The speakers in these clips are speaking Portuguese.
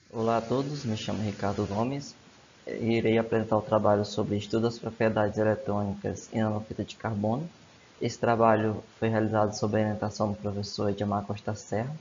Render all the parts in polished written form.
Olá a todos, me chamo Ricardo Gomes e irei apresentar o trabalho sobre estudo das propriedades eletrônicas em nanofita de carbono. Esse trabalho foi realizado sob a orientação do professor Edmar Costa Serra.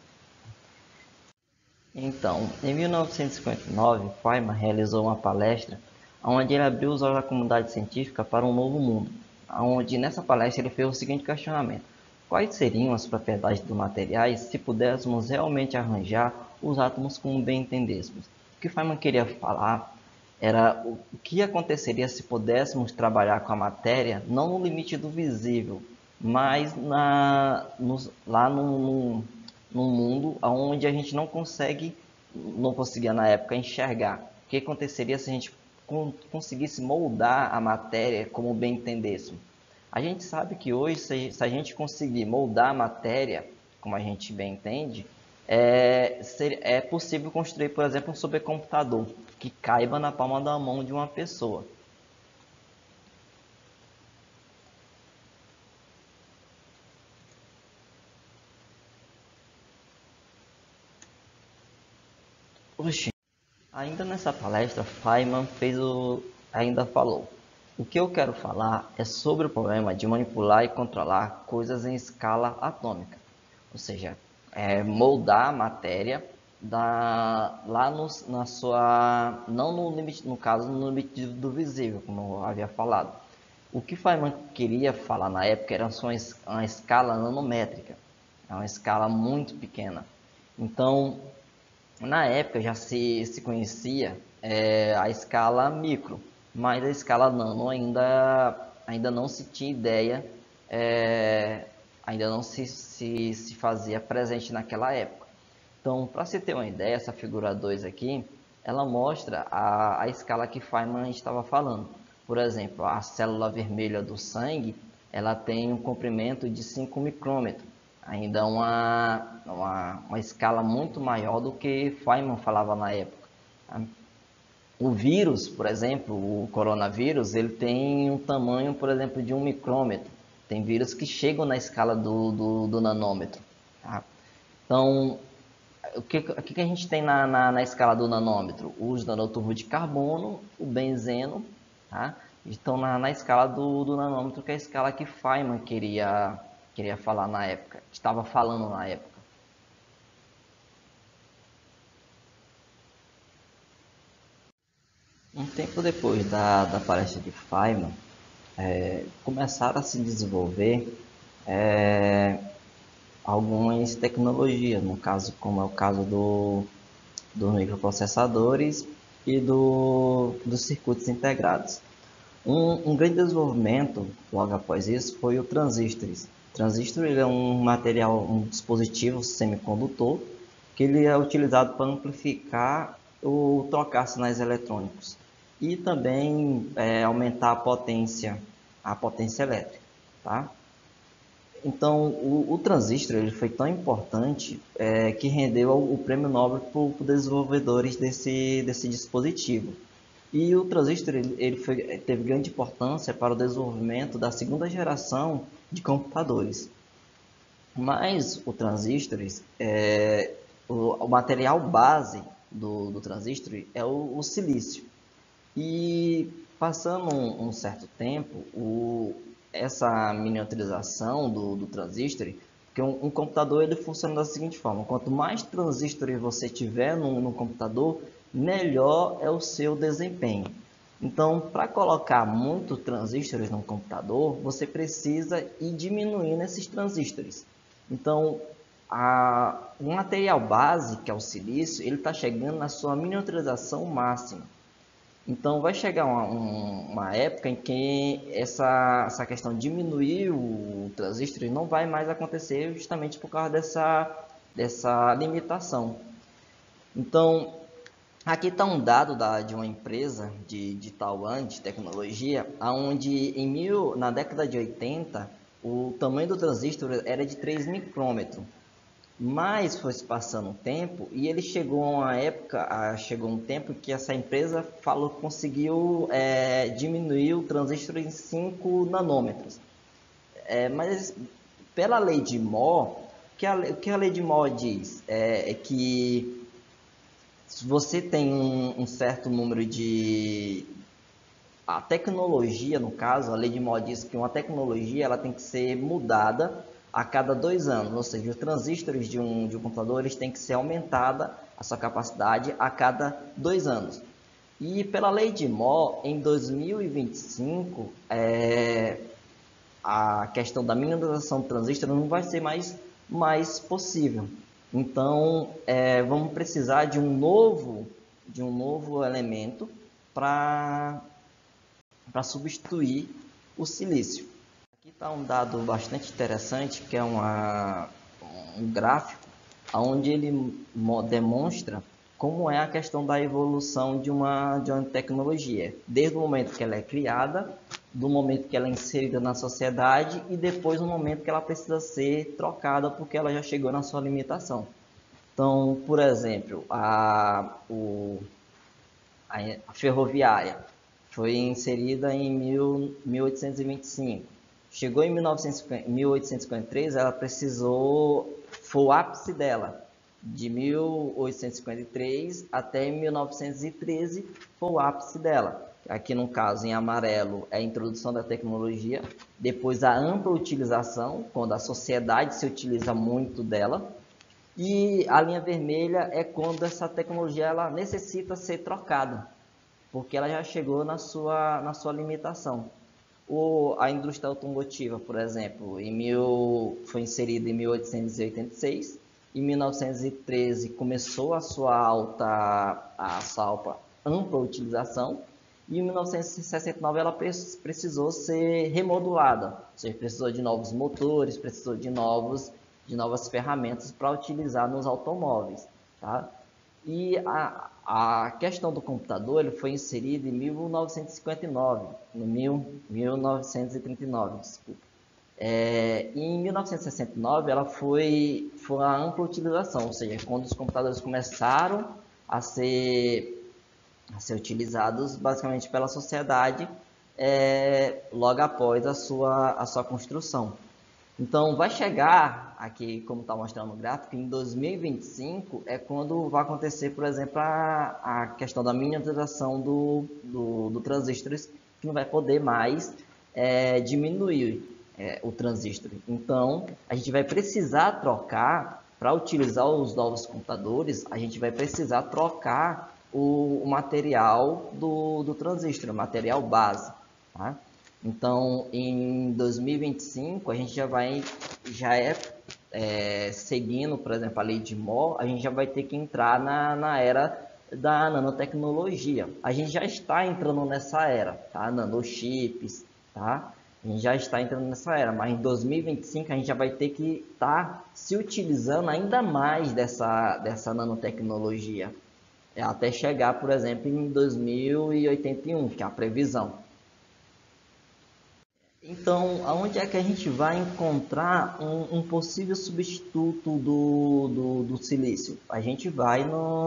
Então, em 1959, Feynman realizou uma palestra onde ele abriu os olhos da comunidade científica para um novo mundo, onde nessa palestra ele fez o seguinte questionamento: quais seriam as propriedades dos materiais se pudéssemos realmente arranjar os átomos como bem entendêssemos? O que Feynman queria falar era o que aconteceria se pudéssemos trabalhar com a matéria não no limite do visível, mas lá num mundo onde a gente não conseguia na época enxergar. O que aconteceria se a gente conseguisse moldar a matéria como bem entendêssemos? A gente sabe que hoje, se a gente conseguir moldar a matéria como a gente bem entende, é possível construir, por exemplo, um supercomputador que caiba na palma da mão de uma pessoa. Oxi. Ainda nessa palestra, Feynman ainda falou: o que eu quero falar é sobre o problema de manipular e controlar coisas em escala atômica, ou seja, moldar a matéria lá na sua, não no limite, no caso, no limite do visível, como eu havia falado. O que Feynman queria falar na época era só uma escala nanométrica, é uma escala muito pequena. Então, na época já se conhecia a escala micro, mas a escala nano ainda não se tinha ideia, é, ainda não se fazia presente naquela época. Então, para se ter uma ideia, essa figura 2 aqui, ela mostra a escala que Feynman estava falando. Por exemplo, a célula vermelha do sangue, ela tem um comprimento de 5 micrômetros, ainda uma escala muito maior do que Feynman falava na época. O vírus, por exemplo, o coronavírus, ele tem um tamanho, por exemplo, de 1 micrômetro. Tem vírus que chegam na escala do nanômetro. Tá? Então, o que a gente tem na escala do nanômetro? Os nanotubos de carbono, o benzeno, tá? Estão na escala do nanômetro, que é a escala que Feynman queria falar na época, estava falando na época. Um tempo depois da palestra de Feynman, começaram a se desenvolver é, algumas tecnologias, no caso, como é o caso dos microprocessadores e dos circuitos integrados. Um grande desenvolvimento logo após isso foi o transistor. O transistor ele é um material, um dispositivo semicondutor que ele é utilizado para amplificar ou trocar sinais eletrônicos e também aumentar a potência elétrica, tá? Então, o transistor ele foi tão importante que rendeu o prêmio Nobel para os desenvolvedores desse dispositivo. E o transistor teve grande importância para o desenvolvimento da segunda geração de computadores. Mas o transistor, o material base do transistor é o silício. E passando um certo tempo, essa miniaturização do transistor, porque um computador ele funciona da seguinte forma: quanto mais transistores você tiver no computador, melhor é o seu desempenho. Então, para colocar muitos transistores no computador, você precisa ir diminuindo esses transistores. Então, o material base, que é o silício, ele está chegando na sua miniaturização máxima. Então vai chegar uma época em que essa questão de diminuir o transistor não vai mais acontecer justamente por causa dessa limitação. Então, aqui está um dado de uma empresa de Taiwan, de tecnologia, onde na década de 80, o tamanho do transistor era de 3 micrômetros. Mas foi se passando um tempo e ele chegou um tempo que essa empresa falou que conseguiu diminuir o transistor em 5 nanômetros. Mas pela lei de Moore, o que a lei de Moore diz é que se você tem um certo número de... A tecnologia, no caso, a lei de Moore diz que uma tecnologia ela tem que ser mudada a cada 2 anos, ou seja, os transistores de um computador eles têm que ser aumentada a sua capacidade a cada 2 anos. E pela lei de Moore, em 2025, a questão da minimização do transistor não vai ser mais possível. Então, vamos precisar de um novo elemento para substituir o silício. Aqui está um dado bastante interessante, que é um gráfico, onde ele demonstra como é a questão da evolução de uma tecnologia, desde o momento que ela é criada, do momento que ela é inserida na sociedade e depois no momento que ela precisa ser trocada porque ela já chegou na sua limitação. Então, por exemplo, a ferroviária foi inserida em 1825. Chegou em 1853, ela foi o ápice dela. De 1853 até 1913 foi o ápice dela. Aqui no caso, em amarelo, é a introdução da tecnologia, depois a ampla utilização, quando a sociedade se utiliza muito dela, e a linha vermelha é quando essa tecnologia ela necessita ser trocada, porque ela já chegou na sua limitação. A indústria automotiva, por exemplo, foi inserida em 1886, em 1913 começou a sua ampla utilização, e em 1969 ela precisou ser remodulada, ou seja, precisou de novos motores, precisou de novas ferramentas para utilizar nos automóveis, tá? E a questão do computador ele foi inserida em 1959, no 1939, desculpa. E em 1969 ela foi a ampla utilização, ou seja, quando os computadores começaram a ser utilizados basicamente pela sociedade, logo após a sua construção. Então, vai chegar aqui, como está mostrando no gráfico, em 2025 é quando vai acontecer, por exemplo, a questão da miniaturização do transistores, que não vai poder mais diminuir o transistor. Então, a gente vai precisar trocar, para utilizar os novos computadores, a gente vai precisar trocar o material do transistor, o material base, tá? Então, em 2025, a gente seguindo, por exemplo, a lei de Moore, a gente já vai ter que entrar na era da nanotecnologia. A gente já está entrando nessa era, tá? Nanochips, tá? A gente já está entrando nessa era, mas em 2025 a gente já vai ter que estar se utilizando ainda mais dessa nanotecnologia, até chegar, por exemplo, em 2081, que é a previsão. Então, aonde é que a gente vai encontrar um possível substituto do silício? A gente vai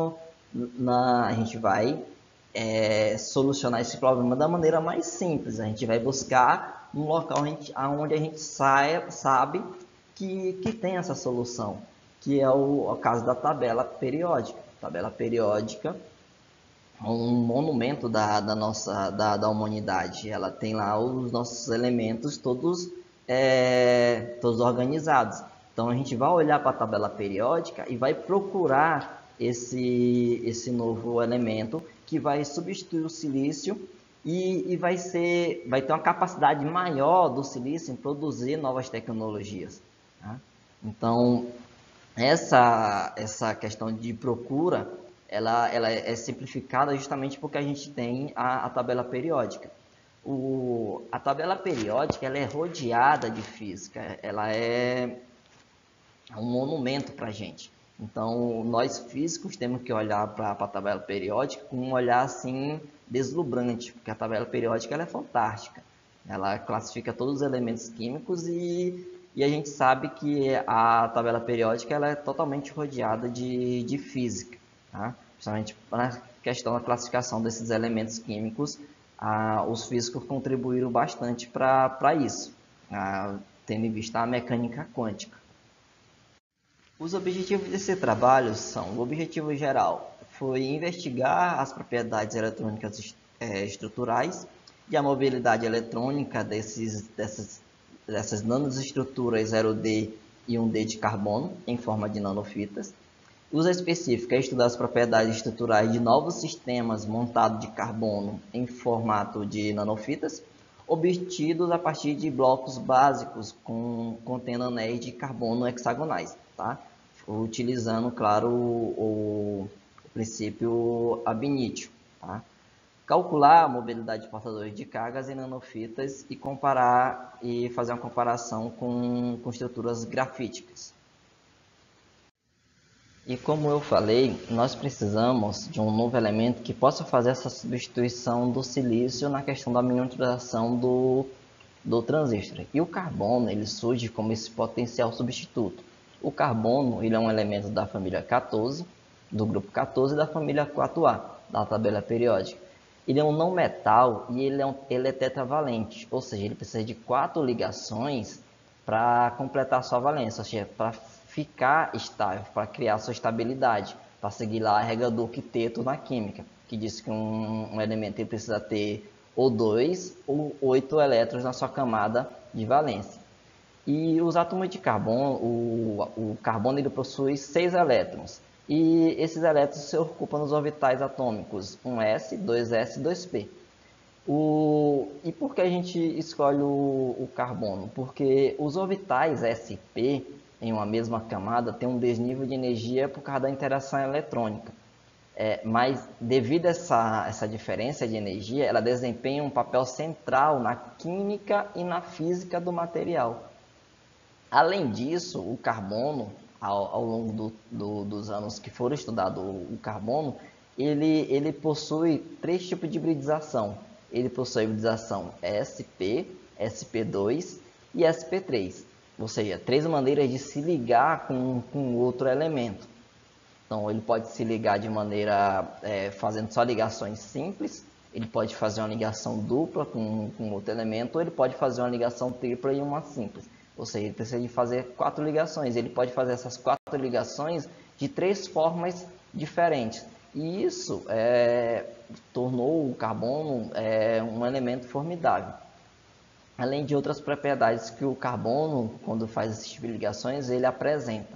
solucionar esse problema da maneira mais simples. A gente vai buscar um local onde a gente sabe que tem essa solução, que é o caso da tabela periódica. Tabela periódica um monumento da humanidade. Ela tem lá os nossos elementos todos organizados. Então a gente vai olhar para a tabela periódica e vai procurar esse novo elemento que vai substituir o silício e vai ter uma capacidade maior do silício em produzir novas tecnologias, tá? Então essa questão de procura ela é simplificada justamente porque a gente tem a tabela periódica. A tabela periódica ela é rodeada de física, ela é um monumento para a gente. Então, nós físicos temos que olhar para a tabela periódica com um olhar assim deslumbrante, porque a tabela periódica ela é fantástica. Ela classifica todos os elementos químicos e a gente sabe que a tabela periódica ela é totalmente rodeada de física, tá? Principalmente na questão da classificação desses elementos químicos, os físicos contribuíram bastante para isso, tendo em vista a mecânica quântica. Os objetivos desse trabalho são: o objetivo geral foi investigar as propriedades eletrônicas estruturais e a mobilidade eletrônica dessas nanoestruturas 0D e 1D de carbono em forma de nanofitas. O uso específico é estudar as propriedades estruturais de novos sistemas montados de carbono em formato de nanofitas, obtidos a partir de blocos básicos contendo anéis de carbono hexagonais, tá? Utilizando, claro, o princípio ab initio, tá? Calcular a mobilidade de portadores de cargas em nanofitas e comparar e fazer uma comparação com estruturas grafíticas. E como eu falei, nós precisamos de um novo elemento que possa fazer essa substituição do silício na questão da miniaturização do transistor. E o carbono, ele surge como esse potencial substituto. O carbono, ele é um elemento da família 14, do grupo 14 e da família 4A, da tabela periódica. Ele é um não metal e ele é tetravalente, ou seja, ele precisa de 4 ligações para completar sua valência, ou seja, para ficar estável, para criar sua estabilidade, para seguir lá a regra do octeto na química, que diz que um elemento ele precisa ter ou 2 ou 8 elétrons na sua camada de valência. E os átomos de carbono, o carbono ele possui 6 elétrons, e esses elétrons se ocupam nos orbitais atômicos 1s, 2s e 2p. E por que a gente escolhe o carbono? Porque os orbitais sp em uma mesma camada têm um desnível de energia por causa da interação eletrônica. Mas devido a essa diferença de energia, ela desempenha um papel central na química e na física do material. Além disso, o carbono, ao longo dos anos que foram estudados o carbono, ele possui 3 tipos de hibridização. Ele possui a hibridização sp, sp2 e sp3, ou seja, 3 maneiras de se ligar com outro elemento. Então, ele pode se ligar de maneira fazendo só ligações simples, ele pode fazer uma ligação dupla com outro elemento, ou ele pode fazer uma ligação tripla e uma simples. Ou seja, ele precisa de fazer 4 ligações. Ele pode fazer essas 4 ligações de 3 formas diferentes. E isso tornou o carbono um elemento formidável. Além de outras propriedades que o carbono, quando faz esse tipo de ligações, ele apresenta.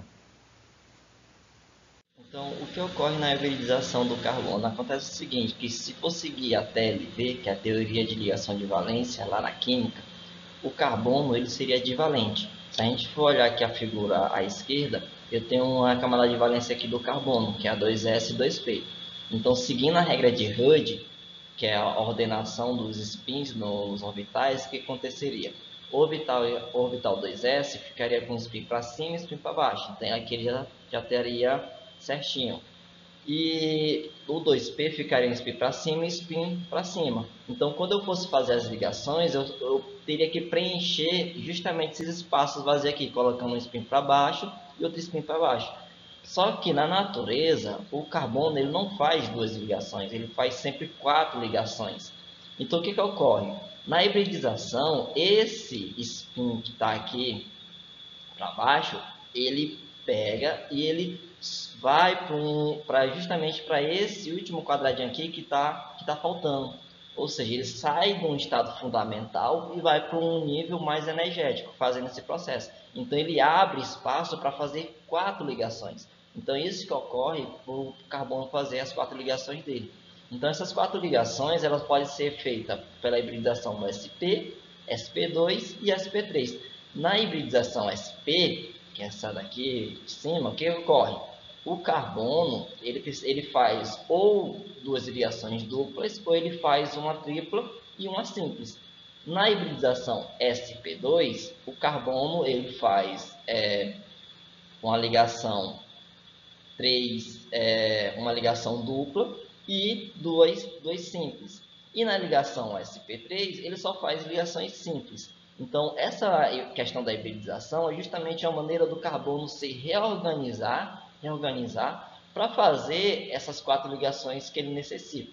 Então, o que ocorre na hibridização do carbono? Acontece o seguinte, que se for seguir a TLV, que é a teoria de ligação de valência, lá na química, o carbono ele seria divalente. Se a gente for olhar aqui a figura à esquerda, eu tenho uma camada de valência aqui do carbono, que é a 2s e 2p. Então, seguindo a regra de Hud, que é a ordenação dos spins nos orbitais, o que aconteceria? O orbital 2s ficaria com spin para cima e spin para baixo. Então, aqui ele já teria certinho. E o 2p ficaria em spin para cima e spin para cima. Então, quando eu fosse fazer as ligações, eu teria que preencher justamente esses espaços vazios aqui, colocando um spin para baixo e outro spin para baixo. Só que na natureza, o carbono ele não faz 2 ligações, ele faz sempre 4 ligações. Então, o que ocorre? Na hibridização, esse spin que está aqui para baixo, ele pega e ele vai justamente para esse último quadradinho aqui que tá faltando. Ou seja, ele sai de um estado fundamental e vai para um nível mais energético, fazendo esse processo. Então, ele abre espaço para fazer 4 ligações. Então, isso que ocorre para o carbono fazer as 4 ligações dele. Então, essas 4 ligações elas podem ser feitas pela hibridização do sp, sp2 e sp3. Na hibridização sp, que é essa daqui de cima, o que ocorre? O carbono ele faz ou 2 ligações duplas, ou ele faz uma tripla e uma simples. Na hibridização sp2, o carbono ele faz uma ligação uma ligação dupla e duas simples. E na ligação sp3, ele só faz ligações simples. Então, essa questão da hibridização é justamente a maneira do carbono se reorganizar para fazer essas 4 ligações que ele necessita.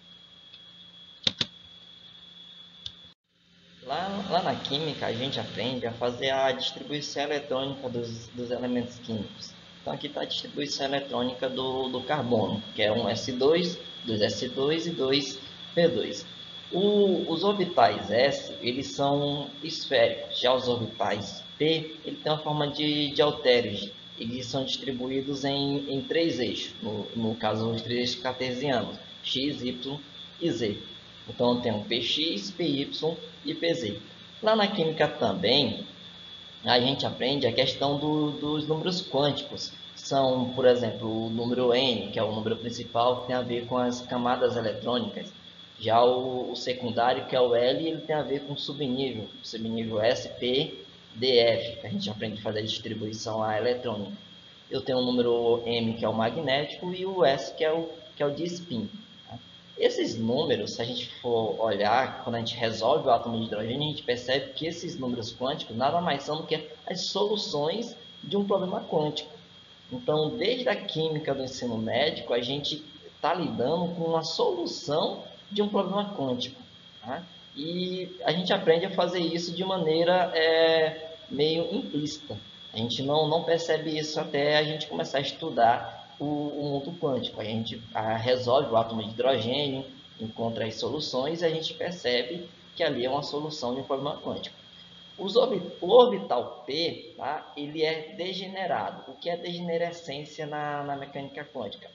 Lá na química, a gente aprende a fazer a distribuição eletrônica dos elementos químicos. Então aqui está a distribuição eletrônica do carbono, que é um S2, 2S2 e 2P2. Os orbitais S, eles são esféricos, já os orbitais P, ele tem uma forma de halteres. Eles são distribuídos em três eixos, no caso os três eixos cartesianos, X, Y e Z. Então tem um PX, PY e PZ. Lá na química também, a gente aprende a questão dos números quânticos. São, por exemplo, o número N, que é o número principal, que tem a ver com as camadas eletrônicas. Já o secundário, que é o L, ele tem a ver com o subnível S, P, D, F, que a gente aprende a fazer a distribuição lá eletrônica. Eu tenho o número M, que é o magnético, e o S, que é o de spin. Esses números, se a gente for olhar, quando a gente resolve o átomo de hidrogênio, a gente percebe que esses números quânticos nada mais são do que as soluções de um problema quântico. Então, desde a química do ensino médico, a gente está lidando com uma solução de um problema quântico. Tá? E a gente aprende a fazer isso de maneira meio implícita. A gente não percebe isso até a gente começar a estudar o mundo quântico. A gente resolve o átomo de hidrogênio, encontra as soluções e a gente percebe que ali é uma solução de um problema quântico. O orbital P, tá, ele é degenerado. O que é degenerescência na mecânica quântica?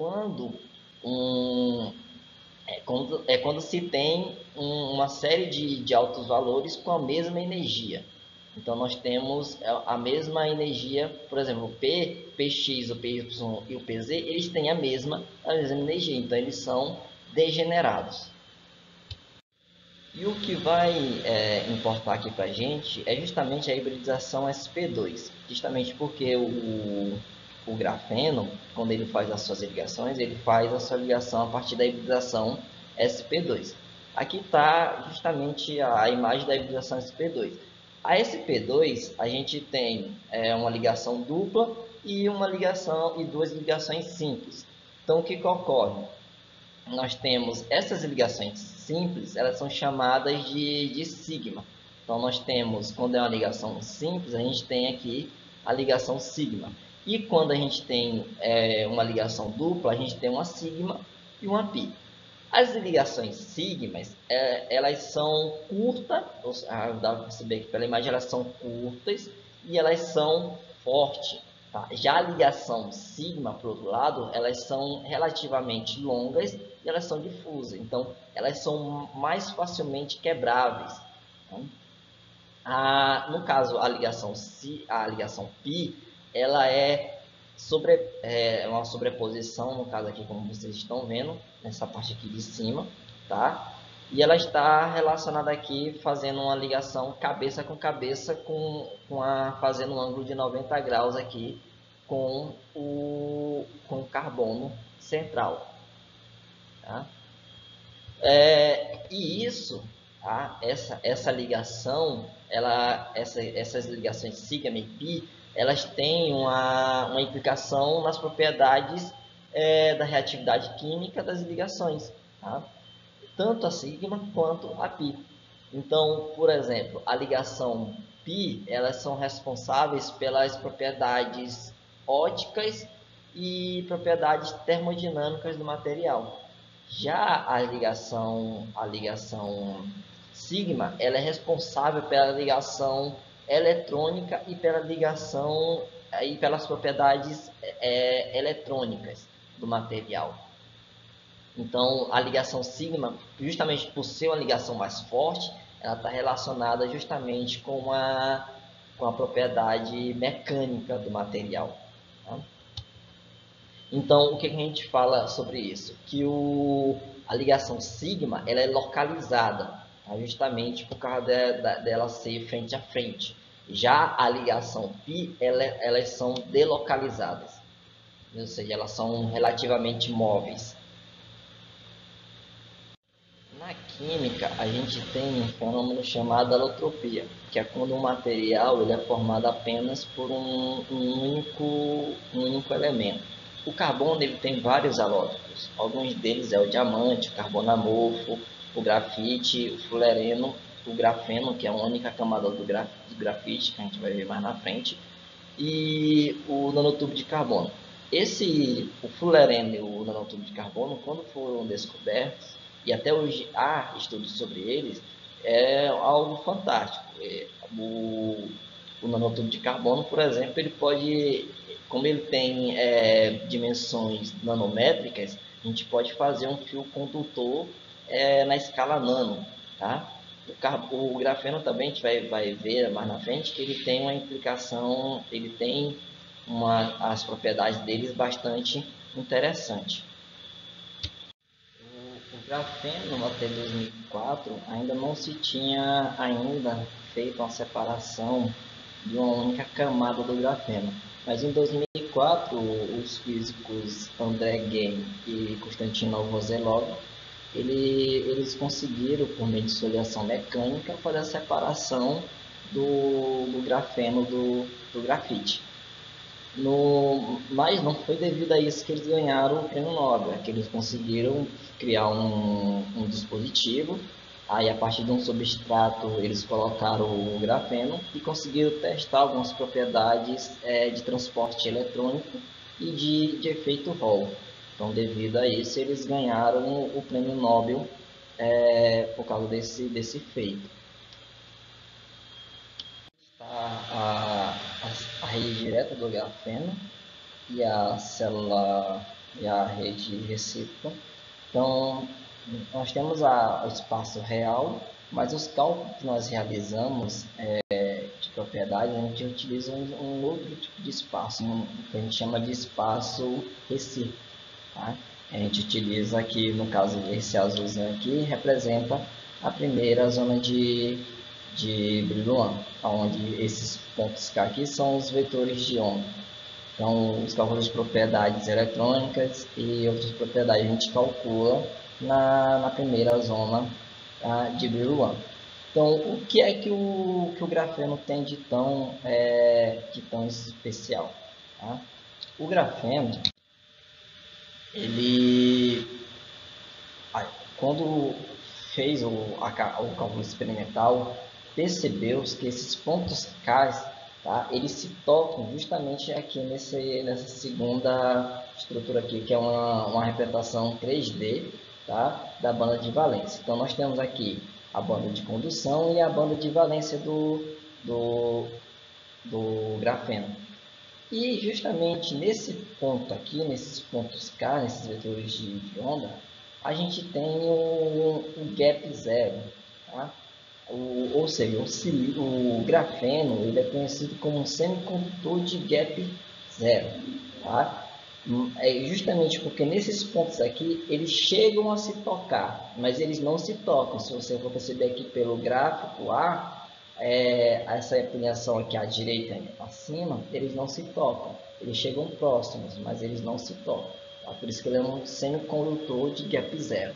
É quando se tem uma série de altos valores com a mesma energia. Então, nós temos a mesma energia, por exemplo, o P, Px, o Py e o Pz, eles têm a mesma energia, então eles são degenerados. E o que vai importar aqui para a gente é justamente a hibridização sp2, justamente porque o grafeno, quando ele faz as suas ligações, ele faz a sua ligação a partir da hibridização sp2. Aqui está justamente a imagem da hibridização sp2. A sp2, a gente tem uma ligação dupla e uma ligação e duas ligações simples. Então, o que ocorre? Nós temos essas ligações simples, elas são chamadas de sigma. Então, nós temos, quando é uma ligação simples, a gente tem aqui a ligação sigma. E quando a gente tem uma ligação dupla, a gente tem uma sigma e uma pi. As ligações sigmas, elas são curtas, dá para perceber que pela imagem elas são curtas e elas são fortes. Tá? Já a ligação sigma, por outro lado, elas são relativamente longas e elas são difusas. Então, elas são mais facilmente quebráveis. No caso, a ligação π, ela é uma sobreposição, no caso aqui, como vocês estão vendo, nessa parte aqui de cima, tá? E ela está relacionada aqui, fazendo uma ligação cabeça com cabeça, fazendo um ângulo de 90 graus aqui com o carbono central. Tá? E isso, tá? Essa ligação, essas ligações sigma e pi, elas têm uma implicação nas propriedades da reatividade química das ligações, tá? Tanto a sigma quanto a pi. Então, por exemplo, a ligação pi, elas são responsáveis pelas propriedades óticas e propriedades termodinâmicas do material. Já a ligação sigma, ela é responsável pela ligação eletrônica e pelas propriedades eletrônicas do material. Então, a ligação sigma, justamente por ser uma ligação mais forte, ela está relacionada justamente com a propriedade mecânica do material. Tá? Então, o que a gente fala sobre isso? Que a ligação sigma, ela é localizada, tá? Justamente por causa dela ser frente a frente. Já a ligação pi, elas são delocalizadas, ou seja, elas são relativamente móveis. Na química, a gente tem um fenômeno chamado alotropia, que é quando um material ele é formado apenas por um único elemento. O carbono ele tem vários alótropos. Alguns deles é o diamante, o carbono amorfo, o grafite, o fulereno, o grafeno, que é a única camada do grafite, que a gente vai ver mais na frente, e o nanotubo de carbono. O fullerene e o nanotubo de carbono, quando foram descobertos, e até hoje há estudos sobre eles, é algo fantástico. O nanotubo de carbono, por exemplo, ele pode, como ele tem dimensões nanométricas, a gente pode fazer um fio condutor na escala nano, tá? O grafeno também, a gente vai ver mais na frente, que ele tem uma implicação, ele tem as propriedades deles bastante interessante. O grafeno até 2004 ainda não se tinha ainda feito uma separação de uma única camada do grafeno. Mas em 2004, os físicos André Geim e Konstantin Novoselov eles conseguiram, por meio de solidação mecânica, fazer a separação do grafeno do grafite. Mas não foi devido a isso que eles ganharam o prêmio Nobel, é que eles conseguiram criar um dispositivo, aí a partir de um substrato eles colocaram o grafeno e conseguiram testar algumas propriedades de transporte eletrônico e de efeito Hall. Então, devido a isso, eles ganharam o prêmio Nobel por causa desse feito. A rede direta do grafeno e a célula e a rede recíproca. Então, nós temos o espaço real, mas os cálculos que nós realizamos de propriedade, a gente utiliza um outro tipo de espaço, que a gente chama de espaço recíproco. Tá? A gente utiliza aqui, no caso, esse azulzinho aqui, representa a primeira zona de Brillouin, onde esses pontos K aqui são os vetores de onda. Então, os cálculos de propriedades eletrônicas e outras propriedades a gente calcula na primeira zona de Brillouin. Então, o que é que o grafeno tem de tão especial? Tá? O grafeno, ele, quando fez o cálculo experimental, percebeu que esses pontos K, tá, eles se tocam justamente aqui nessa segunda estrutura aqui, que é uma representação 3D, tá, da banda de valência. Então, nós temos aqui a banda de condução e a banda de valência do grafeno. E justamente nesse ponto aqui, nesses pontos K, nesses vetores de onda, a gente tem o gap zero. Tá? Ou seja, o grafeno ele é conhecido como um semicondutor de gap zero. Tá? É justamente porque nesses pontos aqui, eles chegam a se tocar, mas eles não se tocam. Se você for perceber aqui pelo gráfico A, essa inclinação aqui à direita e acima, eles não se tocam. Eles chegam próximos, mas eles não se tocam. Tá? Por isso que ele é um semicondutor de gap zero.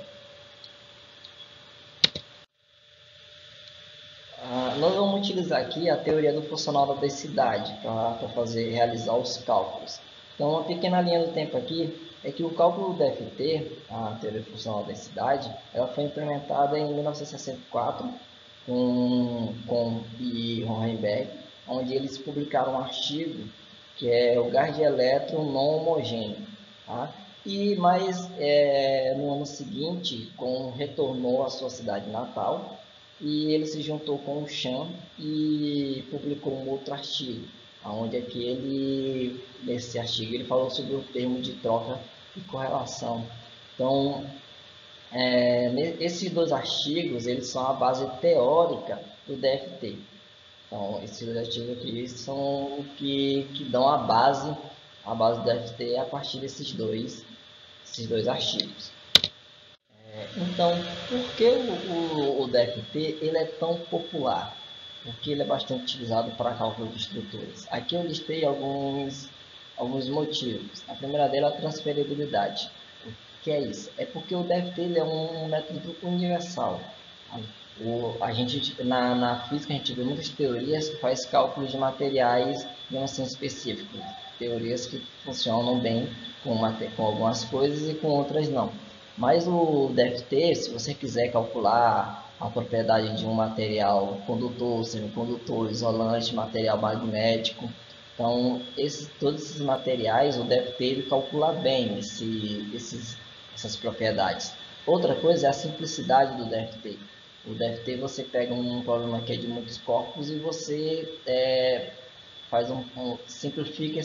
Nós vamos utilizar aqui a teoria do funcional da densidade para realizar os cálculos. Então, uma pequena linha do tempo aqui é que o cálculo do DFT, a teoria do funcional da densidade, ela foi implementada em 1964 com e Hohenberg, onde eles publicaram um artigo que é o gás de elétron não homogêneo. Tá? No ano seguinte, retornou à sua cidade natal e ele se juntou com o Chan e publicou um outro artigo, onde nesse artigo ele falou sobre o termo de troca e correlação. Então, esses dois artigos eles são a base teórica do DFT. Então, esses dois artigos aqui são o que dão a base do DFT a partir desses dois artigos. Então, por que o DFT ele é tão popular? Porque ele é bastante utilizado para cálculo de estruturas. Aqui eu listei alguns motivos. A primeira dela é a transferibilidade. O que é isso? É porque o DFT ele é um método universal. Na física a gente vê muitas teorias que faz cálculos de materiais assim, específicos. Teorias que funcionam bem com algumas coisas e com outras não. Mas o DFT, se você quiser calcular a propriedade de um material condutor, semicondutor, isolante, material magnético, Então, todos esses materiais, o DFT ele calcula bem essas propriedades. Outra coisa é a simplicidade do DFT. O DFT você pega um problema que é de muitos corpos e você simplifica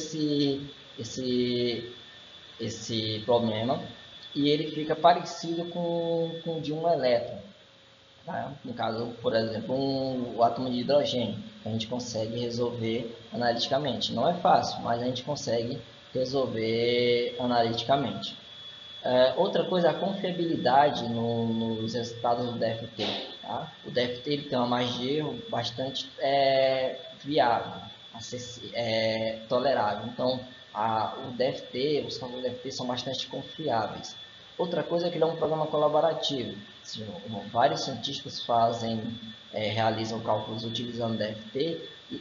esse problema e ele fica parecido com o de um elétron. Tá? No caso, por exemplo, o átomo de hidrogênio, a gente consegue resolver analiticamente. Não é fácil, mas a gente consegue resolver analiticamente. Outra coisa é a confiabilidade nos resultados do DFT. Tá? O DFT ele tem uma margem de erro bastante viável, tolerável. Então, os cálculos do DFT são bastante confiáveis. Outra coisa é que ele é um programa colaborativo. Vários cientistas realizam cálculos utilizando DFT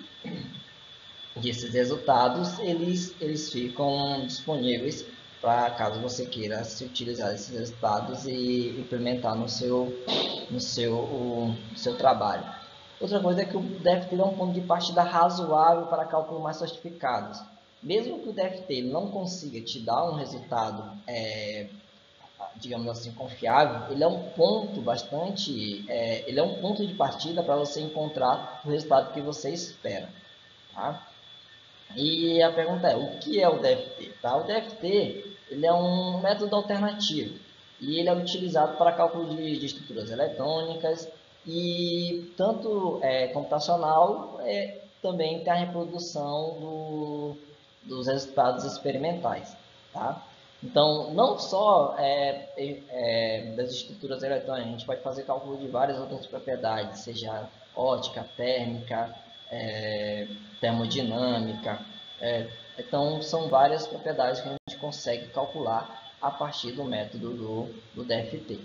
e esses resultados eles ficam disponíveis para caso você queira se utilizar esses resultados e implementar no seu trabalho. Outra coisa é que o DFT é um ponto de partida razoável para cálculos mais sofisticados. Mesmo que o DFT não consiga te dar um resultado digamos assim, confiável, ele é um ponto ele é um ponto de partida para você encontrar o resultado que você espera. Tá? E a pergunta é, o que é o DFT? Tá? O DFT ele é um método alternativo e ele é utilizado para cálculo de estruturas eletrônicas e tanto computacional também tem a reprodução dos resultados experimentais. Tá? Então, não só das estruturas eletrônicas, a gente pode fazer cálculo de várias outras propriedades, seja ótica, térmica, termodinâmica. Então, são várias propriedades que a gente consegue calcular a partir do método do DFT.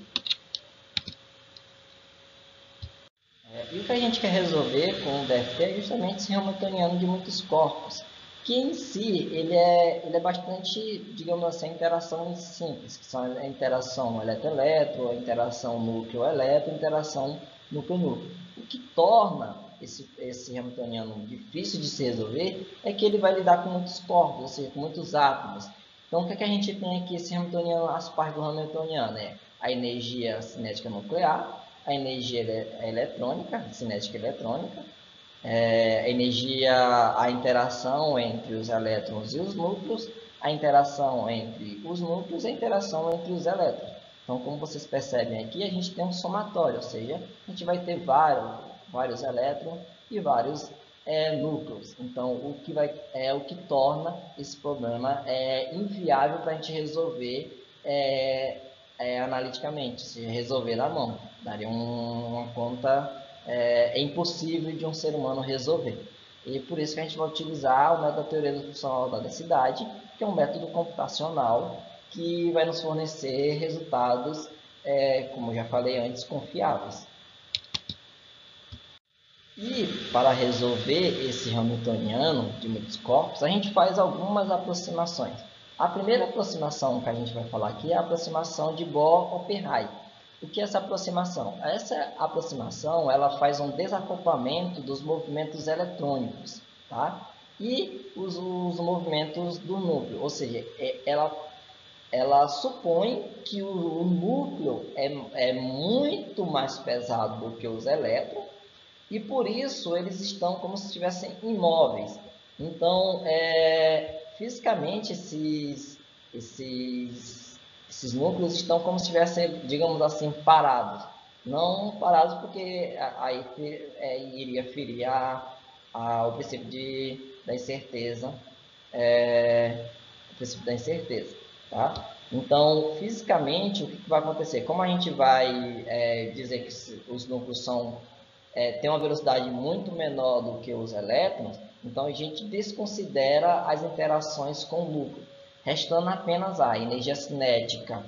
E o que a gente quer resolver com o DFT é justamente esse hamiltoniano de muitos corpos, que em si ele é bastante, digamos assim, interação simples, que são a interação elétron-elétron, a interação núcleo-elétron, a interação núcleo-núcleo. O que torna esse hamiltoniano difícil de se resolver é que ele vai lidar com muitos corpos, ou seja, com muitos átomos. Então, o que a gente tem aqui, esse hamiltoniano, as partes do hamiltoniano é a energia cinética nuclear, a energia eletrônica, cinética eletrônica, a interação entre os elétrons e os núcleos, a interação entre os núcleos e a interação entre os elétrons. Então, como vocês percebem aqui, a gente tem um somatório, ou seja, a gente vai ter vários elétrons e vários núcleos. Então, o que torna esse problema inviável para a gente resolver analiticamente, se resolver na mão. Daria uma conta impossível de um ser humano resolver. E por isso que a gente vai utilizar o método da teoria funcional da densidade, que é um método computacional que vai nos fornecer resultados, como eu já falei antes, confiáveis. E para resolver esse hamiltoniano de muitos corpos, a gente faz algumas aproximações. A primeira aproximação que a gente vai falar aqui é a aproximação de Bohr-Oppenheim. O que é essa aproximação? Essa aproximação ela faz um desacoplamento dos movimentos eletrônicos, tá? E os movimentos do núcleo, ou seja, ela supõe que o núcleo é muito mais pesado do que os elétrons e por isso eles estão como se estivessem imóveis. Então, fisicamente, esses núcleos estão como se estivessem, digamos assim, parados. Não parados porque aí iria ferir o princípio da incerteza. O princípio da incerteza. Tá? Então, fisicamente, o que vai acontecer? Como a gente vai dizer que os núcleos têm uma velocidade muito menor do que os elétrons, então a gente desconsidera as interações com o núcleo, restando apenas a energia cinética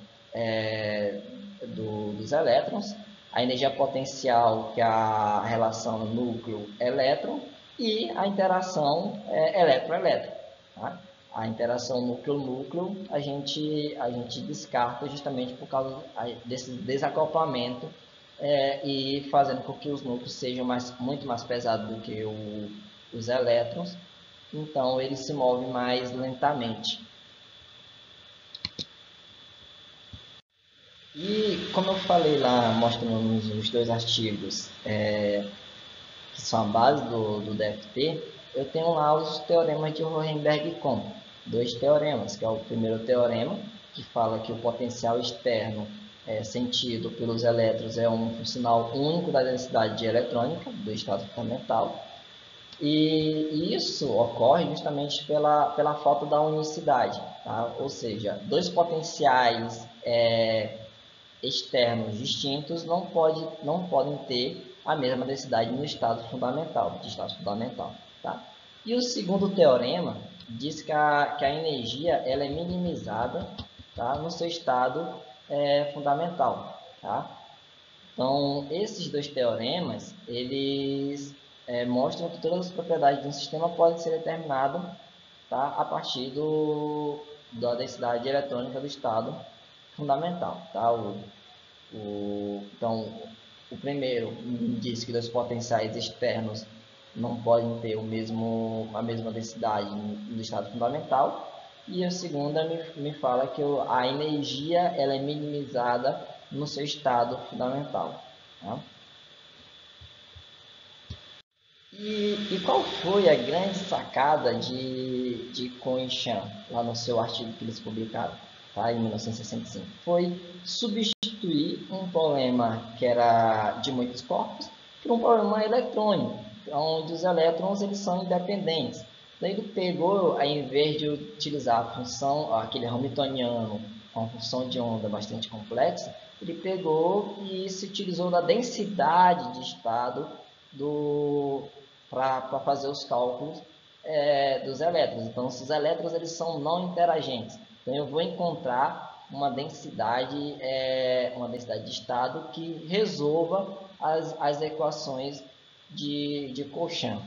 dos elétrons, a energia potencial, que é a relação núcleo-elétron, e a interação elétron-elétron. Tá? A interação núcleo-núcleo a gente descarta justamente por causa desse desacoplamento e fazendo com que os núcleos sejam muito mais pesados do que os elétrons então ele se move mais lentamente. E como eu falei lá, mostrando nos dois artigos que são a base do DFT, eu tenho lá os teoremas de Hohenberg-Kohn. Dois teoremas, que é o primeiro teorema, que fala que o potencial externo sentido pelos elétrons é um sinal único da densidade eletrônica do estado fundamental. E isso ocorre justamente pela falta da unicidade, tá? Ou seja, dois potenciais externos distintos não podem ter a mesma densidade no estado fundamental, tá? E o segundo teorema diz que a energia ela é minimizada, tá, no seu estado fundamental. Tá? Então, esses dois teoremas, eles mostram que todas as propriedades de um sistema podem ser determinadas, tá, a partir da densidade eletrônica do estado fundamental. Tá? Então, o primeiro diz que dois potenciais externos não podem ter a mesma densidade no estado fundamental, e a segunda me fala que a energia ela é minimizada no seu estado fundamental. Tá? E qual foi a grande sacada de Kohn e Chan, lá no seu artigo que eles publicaram, tá, em 1965? Foi substituir um problema que era de muitos corpos por um problema eletrônico, onde os elétrons eles são independentes. Daí ele pegou, ao invés de utilizar a função, aquele hamiltoniano, uma função de onda bastante complexa, ele pegou e se utilizou da densidade de estado para fazer os cálculos dos elétrons. Então, se os elétrons eles são não interagentes, então eu vou encontrar uma densidade de estado que resolva as equações de Cauchy.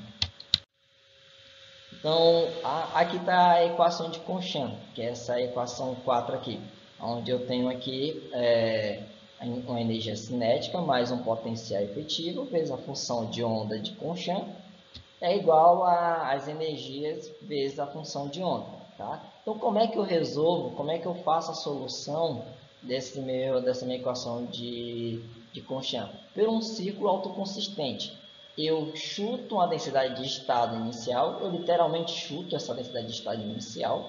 Então, aqui está a equação de Cauchy, que é essa equação 4 aqui, onde eu tenho aqui uma energia cinética mais um potencial efetivo vezes a função de onda de Cauchy é igual às energias vezes a função de onda. Tá? Então, como é que eu resolvo, como é que eu faço a solução dessa minha equação de Cauchy? Por um ciclo autoconsistente. Eu chuto uma densidade de estado inicial, eu literalmente chuto essa densidade de estado inicial.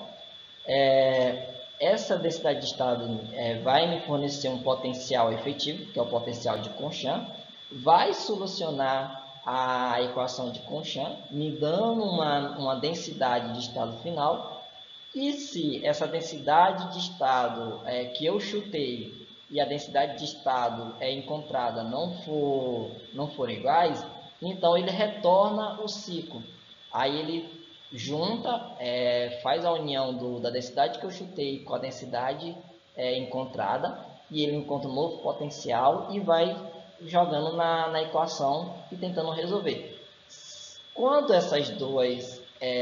Essa densidade de estado vai me fornecer um potencial efetivo, que é o potencial de Cauchy, vai solucionar a equação de Cauchy, me dando uma densidade de estado final. E se essa densidade de estado que eu chutei e a densidade de estado encontrada não for iguais, então ele retorna o ciclo. Aí ele junta, faz a união da densidade que eu chutei com a densidade encontrada, e ele encontra um novo potencial e vai jogando na equação e tentando resolver. Quando essas duas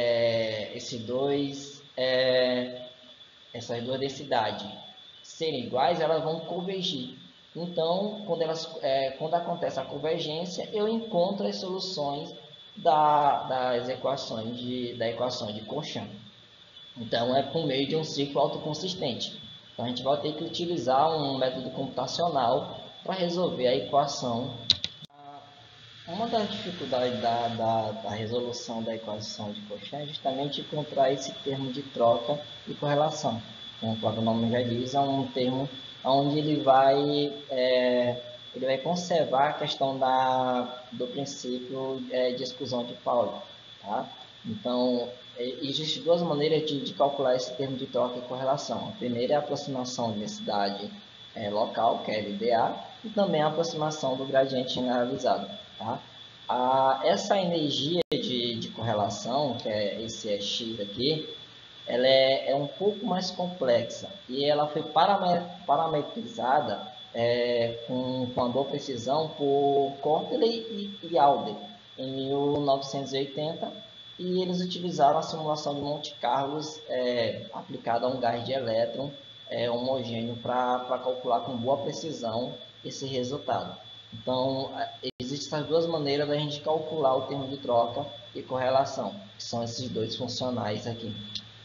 densidades serem iguais, elas vão convergir. Então, quando acontece a convergência, eu encontro as soluções das equações da equação de Cauchy. Então, é por meio de um ciclo autoconsistente. Então, a gente vai ter que utilizar um método computacional para resolver a equação. Uma das dificuldades da resolução da equação de Cauchy é justamente encontrar esse termo de troca e correlação. Como o próprio nome já diz, é um termo onde ele vai conservar a questão do princípio de exclusão de Pauli. Tá? Então, existem duas maneiras de calcular esse termo de troca e correlação. A primeira é a aproximação de densidade local, que é LDA, e também a aproximação do gradiente generalizado. Tá? Essa energia de correlação, que é esse X aqui, ela é um pouco mais complexa e ela foi parametrizada com uma boa precisão por Kortele e Alder em 1980, e eles utilizaram a simulação de Monte Carlo aplicada a um gás de elétron homogêneo para calcular com boa precisão esse resultado. Então, existem essas duas maneiras da gente calcular o termo de troca e correlação, que são esses dois funcionais aqui.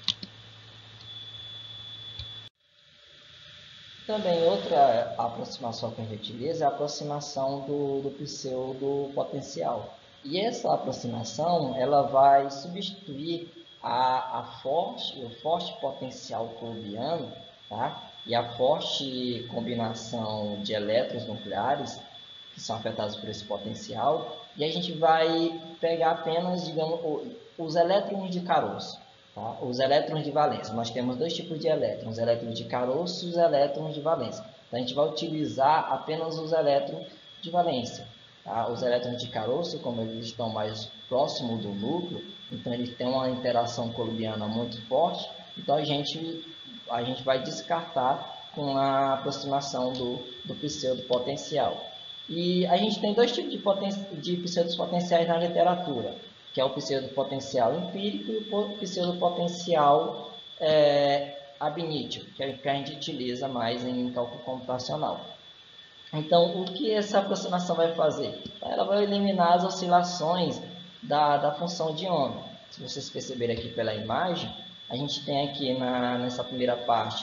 Também outra aproximação que a gente utiliza é a aproximação do pseudo potencial. E essa aproximação ela vai substituir o forte potencial coulumbano, tá? E a forte combinação de elétrons nucleares que são afetados por esse potencial, e a gente vai pegar apenas, digamos, os elétrons de caroço. Tá? Os elétrons de valência. Nós temos dois tipos de elétrons, os elétrons de caroço e os elétrons de valência. Então, a gente vai utilizar apenas os elétrons de valência. Tá? Os elétrons de caroço, como eles estão mais próximos do núcleo, então eles têm uma interação coulombiana muito forte, então a gente vai descartar com a aproximação do pseudo-potencial. E a gente tem dois tipos de pseudo-potenciais na literatura, que é o pseudo-potencial empírico e o pseudo-potencial ab initio, que é o que a gente utiliza mais em cálculo computacional. Então, o que essa aproximação vai fazer? Ela vai eliminar as oscilações da função de onda. Se vocês perceberem aqui pela imagem, a gente tem aqui nessa primeira parte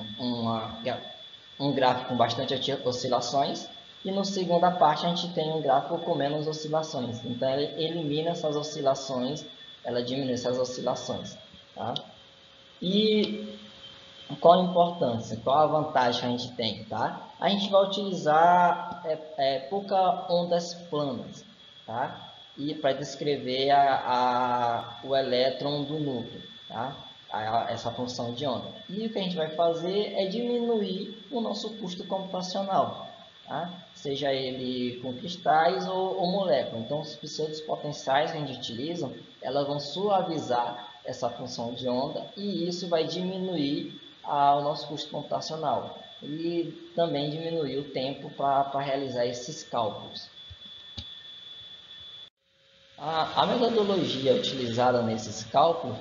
um gráfico com bastante oscilações, e na segunda parte a gente tem um gráfico com menos oscilações. Então, ela elimina essas oscilações, ela diminui essas oscilações. Tá? E qual a importância? Qual a vantagem que a gente tem? Tá? A gente vai utilizar poucas ondas planas, tá? E para descrever o elétron do núcleo, tá? Essa função de onda. E o que a gente vai fazer é diminuir o nosso custo computacional, tá? Seja ele com cristais ou moléculas. Então, os pseudos potenciais que a gente utiliza, elas vão suavizar essa função de onda e isso vai diminuir o nosso custo computacional e também diminuir o tempo para realizar esses cálculos. A metodologia utilizada nesses cálculos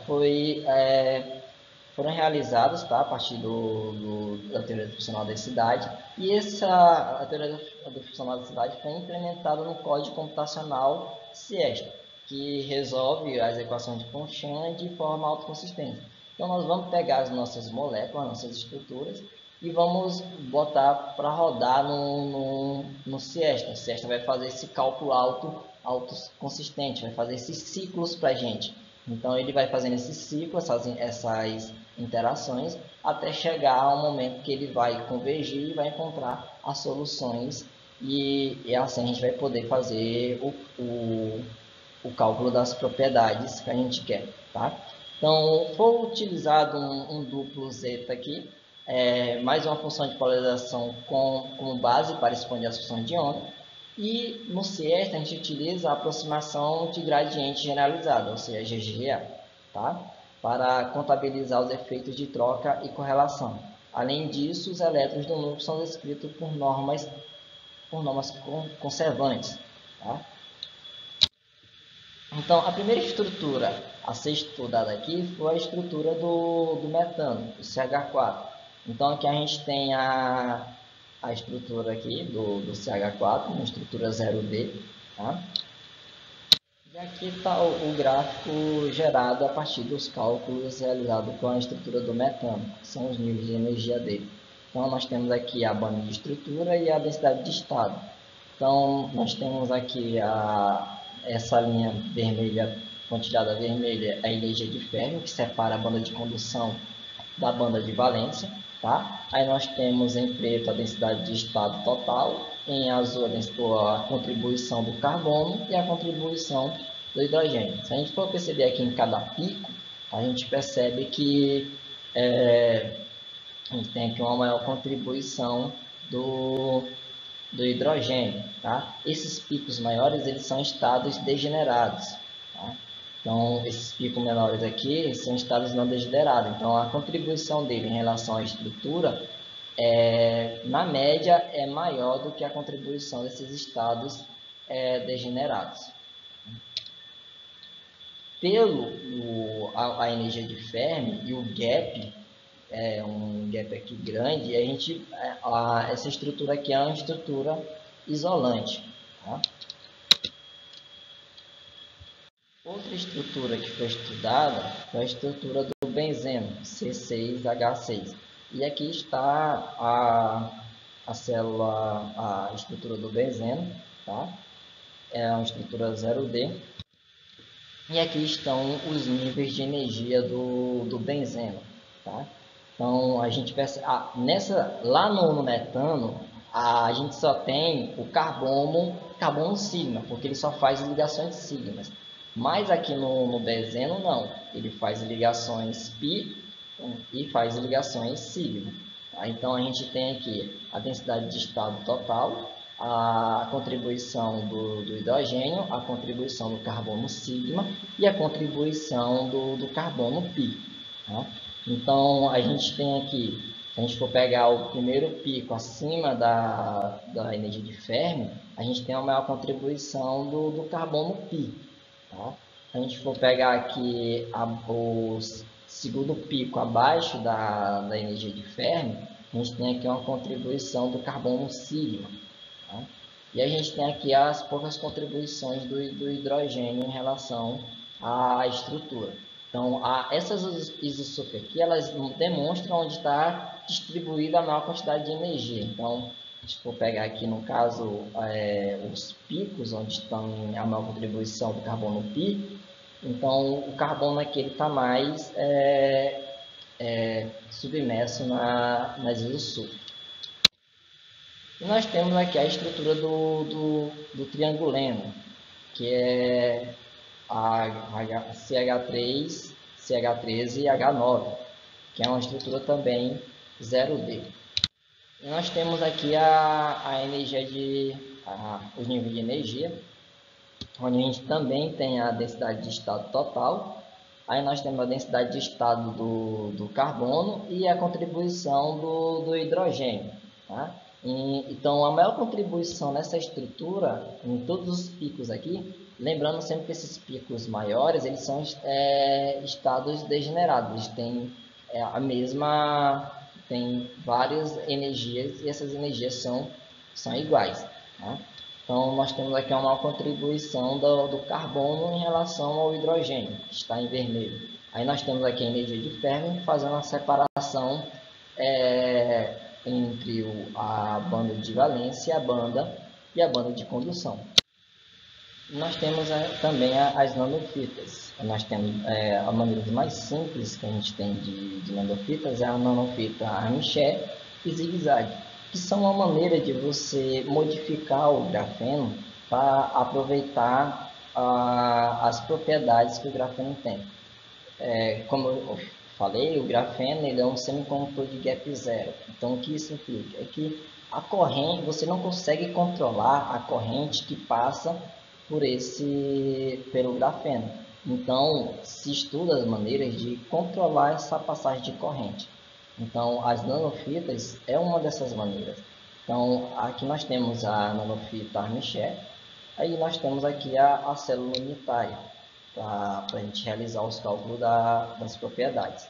foram realizados, tá, a partir da teoria do funcional da densidade, e a teoria do funcional da densidade foi implementada no código computacional Siesta, que resolve as equações de Ponchan de forma autoconsistente. Então, nós vamos pegar as nossas moléculas, nossas estruturas, e vamos botar para rodar no Siesta. O Siesta vai fazer esse cálculo autoconsistente, vai fazer esses ciclos para a gente. Então, ele vai fazendo esse ciclo, essas interações, até chegar ao momento que ele vai convergir e vai encontrar as soluções. E assim a gente vai poder fazer o cálculo das propriedades que a gente quer. Tá? Então, foi utilizado um duplo zeta aqui, mais uma função de polarização como base para expandir as funções de onda. E no Siesta a gente utiliza a aproximação de gradiente generalizado, ou seja, GGA, tá? Para contabilizar os efeitos de troca e correlação. Além disso, os elétrons do núcleo são descritos por normas conservantes. Tá? Então, a primeira estrutura a ser estudada aqui foi a estrutura do metano, o CH4. Então, aqui a gente tem a estrutura aqui do CH4, uma estrutura 0D. Tá? E aqui está o gráfico gerado a partir dos cálculos realizados com a estrutura do metano, que são os níveis de energia dele. Então, nós temos aqui a banda de estrutura e a densidade de estado. Então, nós temos aqui essa linha vermelha, pontilhada vermelha, a energia de Fermi, que separa a banda de condução da banda de valência. Tá? Aí nós temos em preto a densidade de estado total, em azul a contribuição do carbono e a contribuição do hidrogênio. Se a gente for perceber aqui em cada pico, a gente percebe que a gente tem aqui uma maior contribuição do hidrogênio. Tá? Esses picos maiores eles são estados degenerados. Tá? Então, esses picos menores aqui são estados não degenerados. Então, a contribuição dele em relação à estrutura, na média, é maior do que a contribuição desses estados degenerados. A energia de Fermi e o gap, um gap aqui grande, essa estrutura aqui é uma estrutura isolante. Tá? Outra estrutura que foi estudada foi a estrutura do benzeno, C6H6. E aqui está a célula, a estrutura do benzeno, tá? É uma estrutura 0D. E aqui estão os níveis de energia do benzeno, tá? Então, a gente percebe, lá no metano, a gente só tem o carbono sigma, porque ele só faz ligações sigmas. Mas aqui no benzeno, não. Ele faz ligações pi e faz ligações sigma. Tá? Então, a gente tem aqui a densidade de estado total, a contribuição do hidrogênio, a contribuição do carbono sigma e a contribuição do carbono pi. Tá? Então, a gente tem aqui, se a gente for pegar o primeiro pico acima da energia de Fermi, a gente tem uma maior contribuição do carbono pi. Tá? Se a gente for pegar aqui o segundo pico abaixo da energia de Fermi, a gente tem aqui uma contribuição do carbono sigma. Tá? E a gente tem aqui as poucas contribuições do hidrogênio em relação à estrutura. Então, essas isosulfas aqui, elas demonstram onde está distribuída a maior quantidade de energia. Então, se for pegar aqui, no caso, os picos, onde estão a maior contribuição do carbono pi, então o carbono aqui está mais submerso nas isosulfas. E nós temos aqui a estrutura do trianguleno, que é a CH3, CH13 e H9, que é uma estrutura também 0D. E nós temos aqui a energia os níveis de energia, onde a gente também tem a densidade de estado total. Aí nós temos a densidade de estado do carbono e a contribuição do hidrogênio. Tá? Então, a maior contribuição nessa estrutura, em todos os picos aqui, lembrando sempre que esses picos maiores, eles são estados degenerados, eles têm tem várias energias e essas energias são iguais. Tá? Então, nós temos aqui uma maior contribuição do carbono em relação ao hidrogênio, que está em vermelho. Aí nós temos aqui a energia de Fermi fazendo a separação entre a banda de valência e a banda de condução. Nós temos também as nanofitas. Nós temos a maneira mais simples que a gente tem de nanofitas é a nanofita Armstrong e zigue-zague, que são uma maneira de você modificar o grafeno para aproveitar as propriedades que o grafeno tem. Como eu falei, o grafeno ele é um semicondutor de gap zero. Então, o que isso implica? É que a corrente, você não consegue controlar a corrente que passa pelo grafeno. Então, se estuda as maneiras de controlar essa passagem de corrente. Então, as nanofitas é uma dessas maneiras. Então, aqui nós temos a nanofita Armstrong, aí nós temos aqui a célula unitária, para a gente realizar os cálculos das propriedades.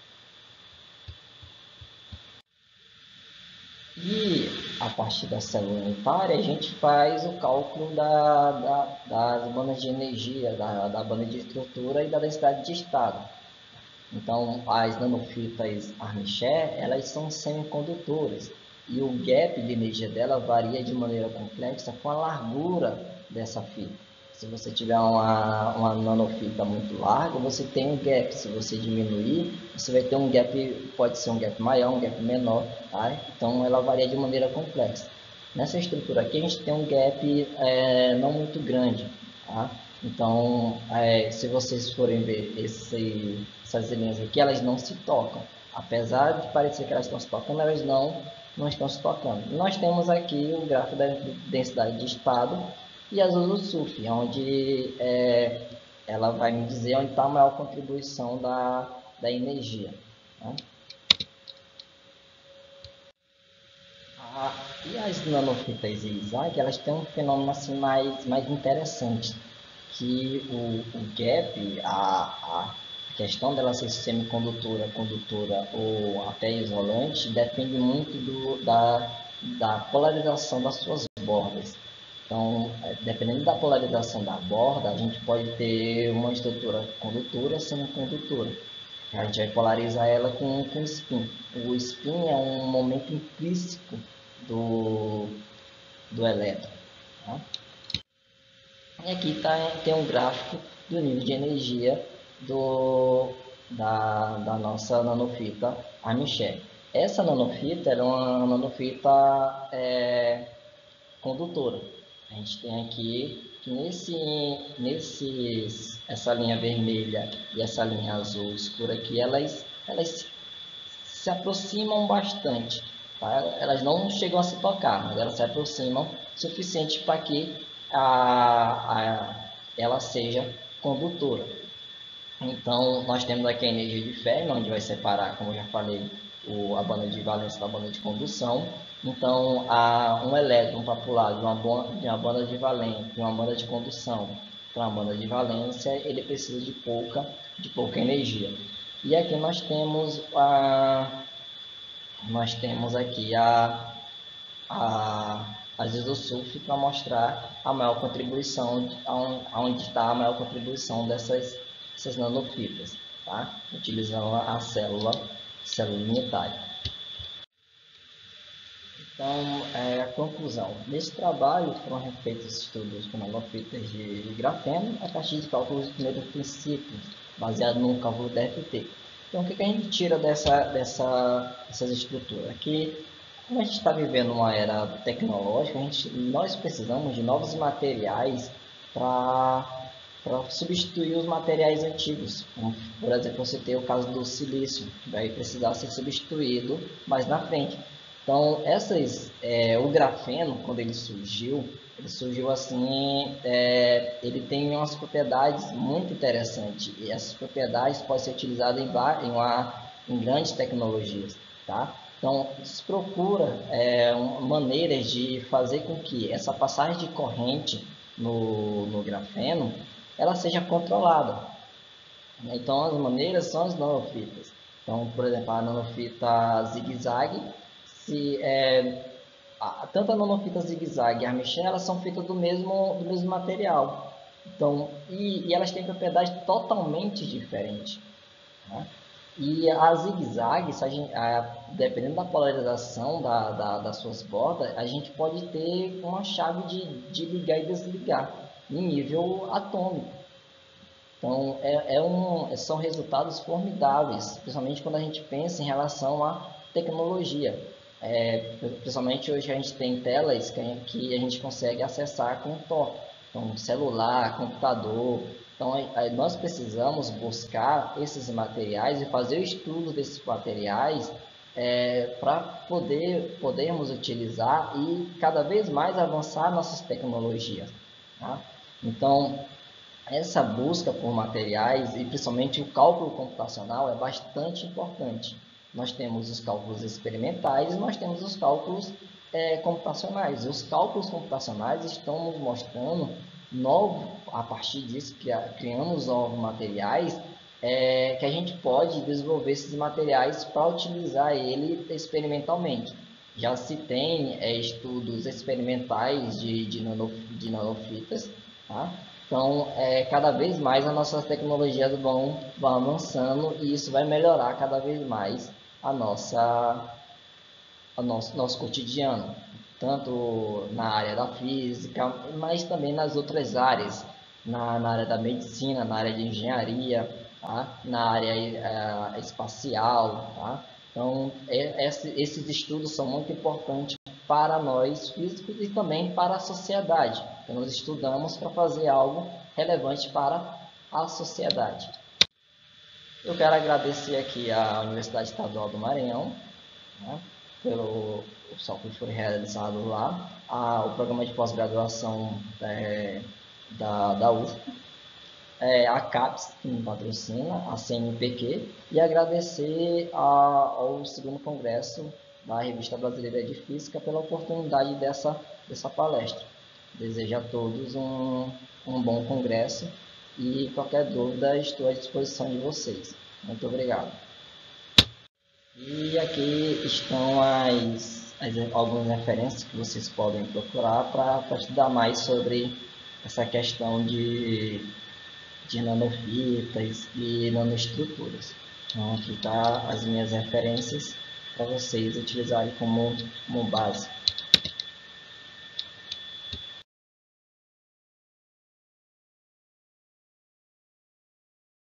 E a partir da célula unitária, a gente faz o cálculo das bandas de energia, da banda de estrutura e da densidade de estado. Então, as nanofitas Armstrong, elas são semicondutoras e o gap de energia dela varia de maneira complexa com a largura dessa fita. Se você tiver uma nanofita muito larga, você tem um gap. Se você diminuir, você vai ter um gap, pode ser um gap maior, um gap menor. Tá? Então, ela varia de maneira complexa. Nessa estrutura aqui, a gente tem um gap não muito grande. Tá? Então, se vocês forem ver essas linhas aqui, elas não se tocam. Apesar de parecer que elas estão se tocando, elas não estão se tocando. Nós temos aqui o gráfico da densidade de estado e as isosulf, onde ela vai me dizer onde está a maior contribuição da energia. Né? E as nanofitas zigue-zague, elas têm um fenômeno assim mais interessante, que o gap, a questão dela ser semicondutora, condutora ou até isolante, depende muito da polarização das suas bordas. Então, dependendo da polarização da borda, a gente pode ter uma estrutura condutora e semicondutora. A gente vai polarizar ela com spin. O spin é um momento intrínseco do elétron. Tá? E aqui tem um gráfico do nível de energia da nossa nanofita Armchek. Essa nanofita era uma nanofita condutora. A gente tem aqui que essa linha vermelha e essa linha azul escura aqui, elas se aproximam bastante. Tá? Elas não chegam a se tocar, mas elas se aproximam o suficiente para que ela seja condutora. Então, nós temos aqui a energia de Fermi, onde vai separar, como eu já falei, a banda de valência da banda de condução. Então, um elétron para pular de uma banda de valência, de uma banda de condução para uma banda de valência, ele precisa de pouca energia. E aqui nós temos aqui as isosulfos para mostrar a maior contribuição, onde está a maior contribuição dessas nanofitas, tá? Utilizando a célula unitária. Então, a conclusão. Nesse trabalho foram feitos estudos com nanofitas de grafeno a partir de cálculos de primeiros princípios, baseado no cálculo DFT. Então, o que a gente tira dessas estruturas? Que, como a gente está vivendo uma era tecnológica, nós precisamos de novos materiais para substituir os materiais antigos. Como, por exemplo, você tem o caso do silício, que vai precisar ser substituído mais na frente. Então, o grafeno, quando ele surgiu assim, ele tem umas propriedades muito interessantes, e essas propriedades podem ser utilizadas em grandes tecnologias, tá? Então, se procura maneiras de fazer com que essa passagem de corrente no grafeno, ela seja controlada. Então, as maneiras são as nanofitas. Então, por exemplo, a nanofita zigue-zague, tanto a nanofita zigue-zague e a Armchek, elas são feitas do mesmo material. Então, e elas têm propriedades totalmente diferentes. Né? E a zigue-zague, dependendo da polarização das suas bordas, a gente pode ter uma chave de ligar e desligar em nível atômico. Então, são resultados formidáveis, principalmente quando a gente pensa em relação à tecnologia. Principalmente hoje a gente tem telas que a gente consegue acessar com toque. Então, celular, computador. Então, nós precisamos buscar esses materiais e fazer o estudo desses materiais para podermos utilizar e cada vez mais avançar nossas tecnologias. Tá? Então, essa busca por materiais e principalmente o cálculo computacional é bastante importante. Nós temos os cálculos experimentais e nós temos os cálculos computacionais. Os cálculos computacionais estão nos mostrando a partir disso, criamos novos materiais que a gente pode desenvolver esses materiais para utilizar ele experimentalmente. Já se tem estudos experimentais de nanofitas, tá? Então, cada vez mais as nossas tecnologias vão avançando e isso vai melhorar cada vez mais nosso cotidiano, tanto na área da física, mas também nas outras áreas, na área da medicina, na área de engenharia, tá? Na área espacial. Tá? Então, esses estudos são muito importantes para nós físicos e também para a sociedade. Então, nós estudamos para fazer algo relevante para a sociedade. Eu quero agradecer aqui à Universidade Estadual do Maranhão, né, pelo que foi realizado lá, o programa de pós-graduação da UFP, a CAPES, que me patrocina, a CNPq, e agradecer ao segundo congresso da Revista Brasileira de Física pela oportunidade dessa palestra. Desejo a todos um bom congresso e qualquer dúvida estou à disposição de vocês. Muito obrigado. E aqui estão as algumas referências que vocês podem procurar para estudar mais sobre essa questão de nanofitas e nanoestruturas. Então aqui está as minhas referências para vocês utilizarem como base.